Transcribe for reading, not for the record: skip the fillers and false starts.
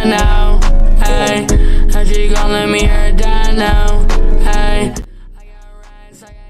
die now. Hey, and she gon' let me hear die now. Hey, I got rights, I got